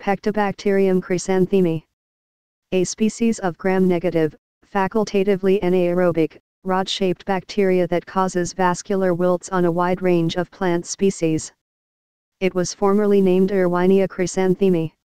Pectobacterium chrysanthemi. A species of gram-negative, facultatively anaerobic, rod-shaped bacteria that causes vascular wilts on a wide range of plant species. It was formerly named Erwinia chrysanthemi.